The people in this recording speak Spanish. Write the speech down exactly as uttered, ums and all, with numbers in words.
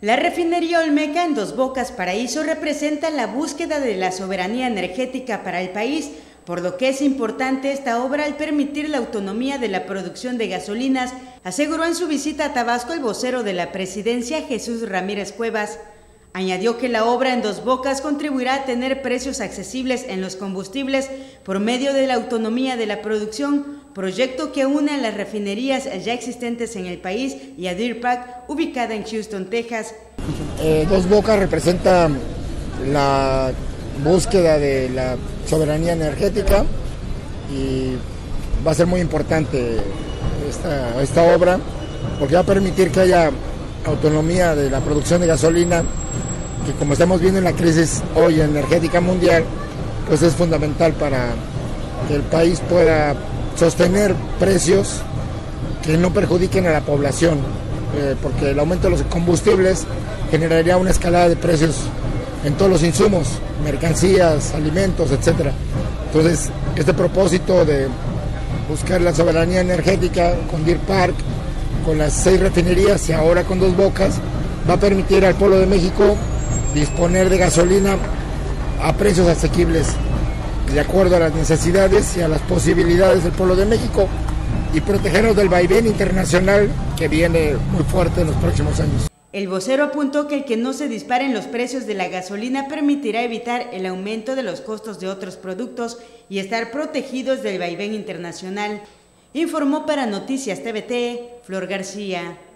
La refinería Olmeca en Dos Bocas, Paraíso, representa la búsqueda de la soberanía energética para el país, por lo que es importante esta obra al permitir la autonomía de la producción de gasolinas, aseguró en su visita a Tabasco el vocero de la presidencia, Jesús Ramírez Cuevas. Añadió que la obra en Dos Bocas contribuirá a tener precios accesibles en los combustibles por medio de la autonomía de la producción, proyecto que une a las refinerías ya existentes en el país y a Deer Park, ubicada en Houston, Texas. Eh, Dos Bocas representa la búsqueda de la soberanía energética y va a ser muy importante esta, esta obra porque va a permitir que haya autonomía de la producción de gasolina, que como estamos viendo en la crisis hoy energética mundial, pues es fundamental para que el país pueda sostener precios que no perjudiquen a la población, eh, porque el aumento de los combustibles generaría una escalada de precios en todos los insumos, mercancías, alimentos, etcétera. Entonces, este propósito de buscar la soberanía energética con Deer Park, con las seis refinerías y ahora con Dos Bocas, va a permitir al pueblo de México disponer de gasolina a precios asequibles, de acuerdo a las necesidades y a las posibilidades del pueblo de México, y protegernos del vaivén internacional que viene muy fuerte en los próximos años. El vocero apuntó que el que no se disparen los precios de la gasolina permitirá evitar el aumento de los costos de otros productos y estar protegidos del vaivén internacional. Informó para Noticias T V T, Flor García.